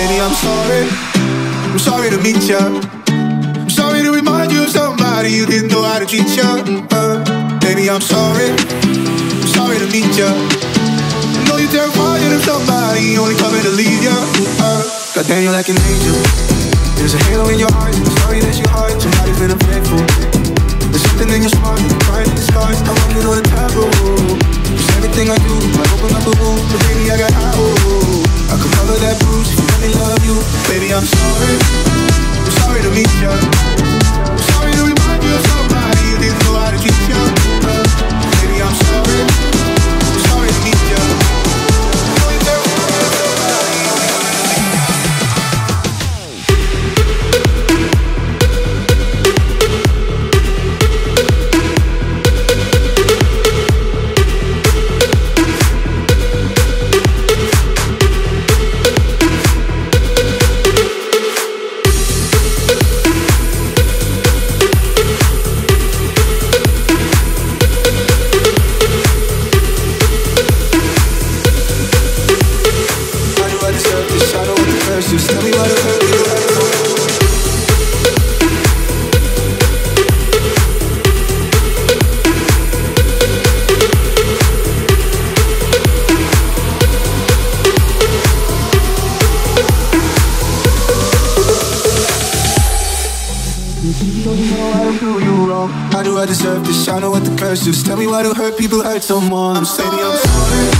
Baby, I'm sorry to meet ya. I'm sorry to remind you of somebody you didn't know how to treat ya. Baby, I'm sorry to meet ya. I know you're terrified of somebody only coming to leave ya. Goddamn, you're like an angel. There's a halo in your eyes, I'm sorry that your heart somebody's been unfaithful. There's something in your smile, you're crying in the scars. I want you to know the taboo. Just everything I do, I open up a wound, but baby, I got high. I could cover that bruise if you let me love you. Baby, I'm sorry to meet ya. I'm sorry to remind you of somebody you didn't know how to treat ya. Baby, I'm sorry to meet ya. I know you're terrified of somebody only coming to leave ya. Just tell me what it hurt you. How do I deserve this? I know what the curse is. Tell me why do hurt people hurt so more? I'm saying I'm sorry